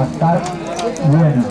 estar buena.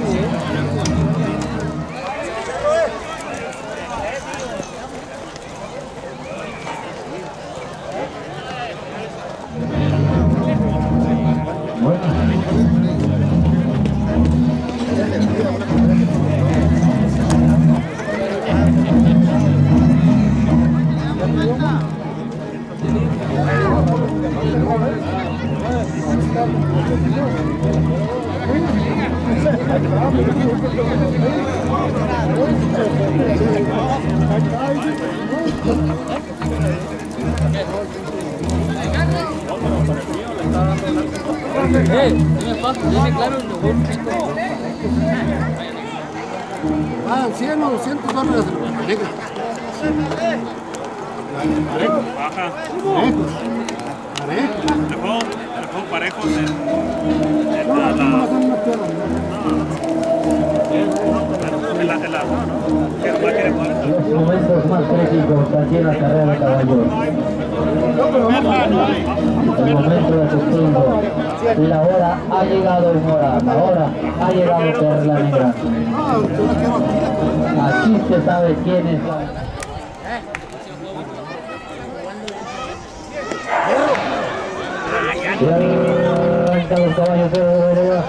Ah, 100 o 200 dólares. Baja. Dejó parejos Los momentos más críticos aquí en la carrera de caballos. El momento de suspenso. La hora ha llegado en hora. La hora ha llegado Perla Negra. Aquí se sabe quién es. Ya están los caballos de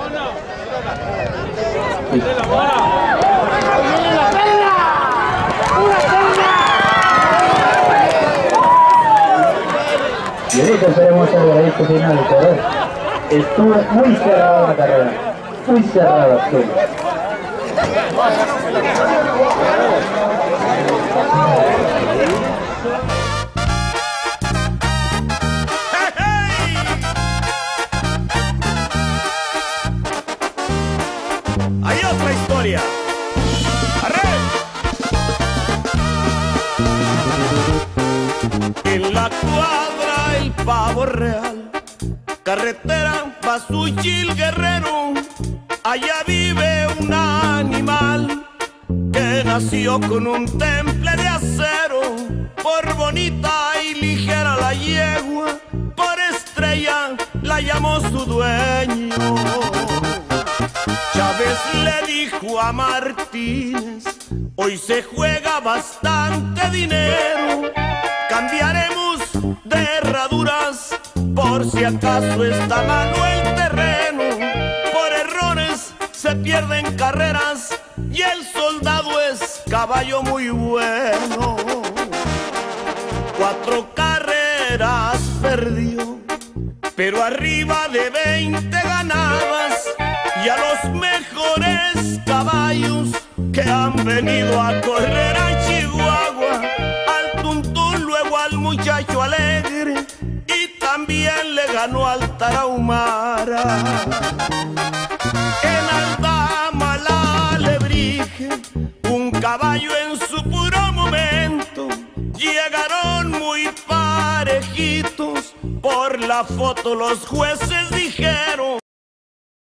y ahorita esperemos el veredicto final, pero estuvo muy cerrada la carrera, muy cerrada estuvo. Hay otra historia. En la cuadra el Pavo Real, carretera Pasuchil Guerrero, allá vive un animal que nació con un temple de acero. Por bonita y ligera la yegua, por estrella la llamó su dueño. Chávez le dijo a Martínez: hoy se juega bastante dinero, cambiaremos de herraduras por si acaso está malo el terreno. Por errores se pierden carreras y el soldado es caballo muy bueno. 4 carreras perdió, pero arriba de 20 ganadas, y a los mejores caballos que han venido a correr a Chihuahua, al Tuntún, luego al Muchacho Alegre, y también le ganó al Tarahumara. En Aldama la Alebrije, un caballo en su puro momento, llegaron muy parejitos, por la foto los jueces dijeron: